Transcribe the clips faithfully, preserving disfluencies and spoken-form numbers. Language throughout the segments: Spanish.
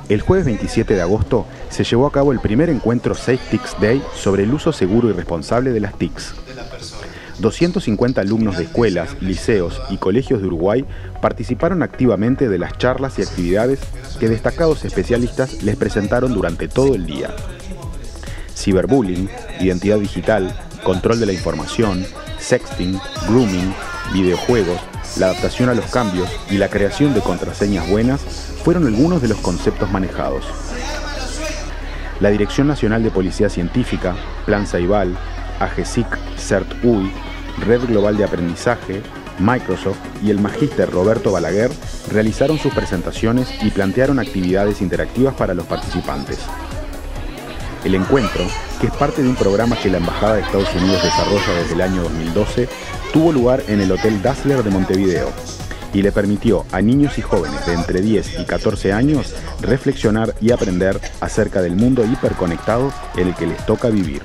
El jueves veintisiete de agosto se llevó a cabo el primer encuentro Safe T I C S Day sobre el uso seguro y responsable de las T I Cs. doscientos cincuenta alumnos de escuelas, liceos y colegios de Uruguay participaron activamente de las charlas y actividades que destacados especialistas les presentaron durante todo el día. Ciberbullying, identidad digital, control de la información, sexting, grooming, videojuegos, la adaptación a los cambios y la creación de contraseñas buenas fueron algunos de los conceptos manejados. La Dirección Nacional de Policía Científica, Plan Ceibal, AGESIC, CERT-U I, Red Global de Aprendizaje, Microsoft y el magíster Roberto Balaguer realizaron sus presentaciones y plantearon actividades interactivas para los participantes. El encuentro, que es parte de un programa que la Embajada de Estados Unidos desarrolla desde el año dos mil doce, tuvo lugar en el Hotel Dazzler de Montevideo y le permitió a niños y jóvenes de entre diez y catorce años reflexionar y aprender acerca del mundo hiperconectado en el que les toca vivir.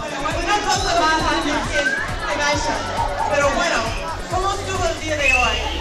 Pero bueno, ¿cómo estuvo el día de hoy?